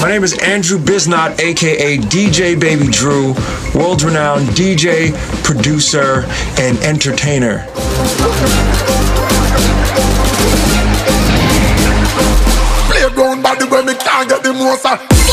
My name is Andrew Biznot, aka DJ Baby Drew, world-renowned DJ, producer, and entertainer. Playground body where me can't get the most.